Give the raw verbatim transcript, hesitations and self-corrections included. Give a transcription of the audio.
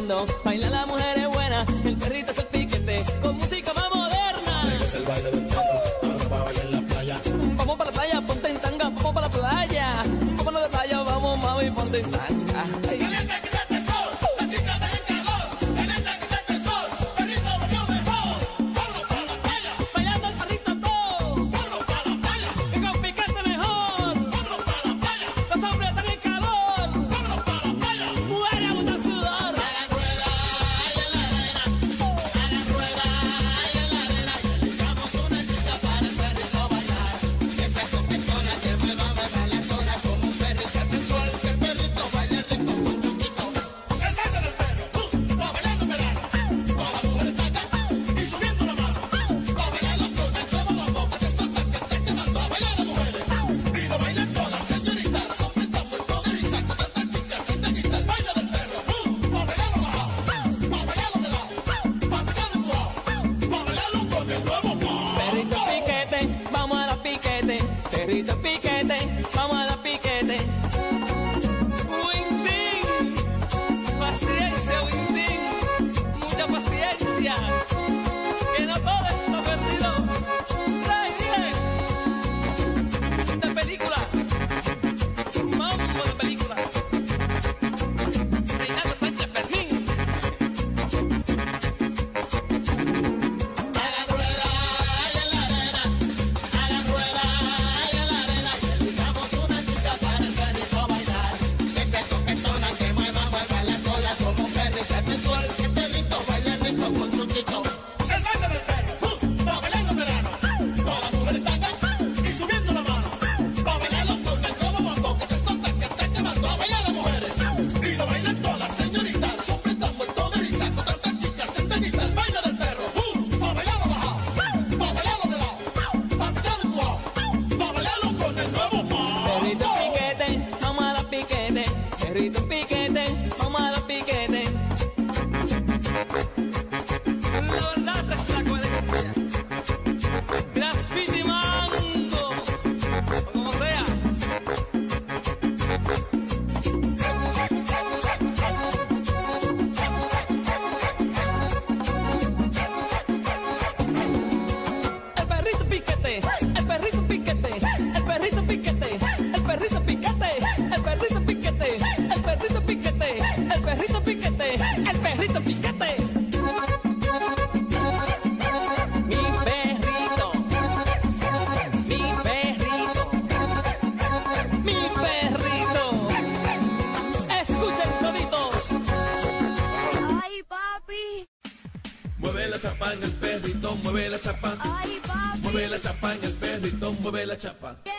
mundo. Baila la mujer es buena, el perrito es el piquete, con música más moderna. Es el baile del perro, ahora va a bailar en la playa. Vamos para la playa, ponte en tanga, vamos para la playa. Vámonos de playa, vamos mami, ponte en tanga. Ay. Caliente, quítate el sol, la chica está en calor. Caliente, quítate el sol, perrito bailó mejor. Vámonos para la playa, Bailando el perrito todo, vámonos para la playa, que con piquete mejor. vámonos para la playa, Los hombres están en calor, vámonos para la playa. mujeres botan sudor. Hagan rueda ahí en la arena, hagan rueda ahí en la arena. Y elegamos una chica para el perrito bailar. Que se coquetona, que mueva, mueva la cola como un perrito sensual. Que el perrito baile rico con truquito. El baile del perro, uh, va bailando en verano. Todas las mujeres tacan y subiendo la mano. Va bailando con el como bombo, que se soltan, que se queman. Va a bailar las mujeres y lo bailan todas, señoritas. Los hombres están muertos de risa con tantas chicas sin tequita. El baile del perro, uh, va bailando bajado, va bailando de lado, va bailando empujado, va bailando con el nuevo pop. Perrito piquete, vamos a la piquete. Perrito piquete, vamos a la piquete. Winding, paciencia, Winding, mucha paciencia. Que no todo está perdido. Trae, trae. De película, mambo de película. Reinaldo Sánchez Fermín. Hagan rueda ahí en la arena, hagan rueda ahí en la arena. Y elegamos una chica para el perrito bailar. Que se coquetona, que mueva, mueva la cola como un perrito sensual. Que el perrito baile rico con truquito. El baile del perro, uh, va bailando en verano. Todas las mujeres tacan y subiendo la mano. Va bailando con el como bombo, que se soltan, que te queman. Va a bailar las mujeres y lo bailan todas, señoritas. Los hombres están muertos de risa con tantas chicas sin tequita. El baile del perro, uh, va bailando bajado, va bailando de lado, va bailando empujado, va bailando con el nuevo pop. Perrito piquete, vamos a la piquete. Perrito piquete, vamos a la piquete. La verdad es la coherencia. Graffiti mango, o como sea. El perrito piquete, el perrito piquete, el perrito piquete, el perrito piquete, el perrito piquete, el perrito piquete, el perrito piquete, el perrito piquete. Mi perrito, mi perrito, mi perrito. Escuchen toditos. Ay, papi. Mueve la chapa en el perrito, mueve la chapa. Ay, papi. Mueve la chapa en el perrito, mueve la chapa. ¿Qué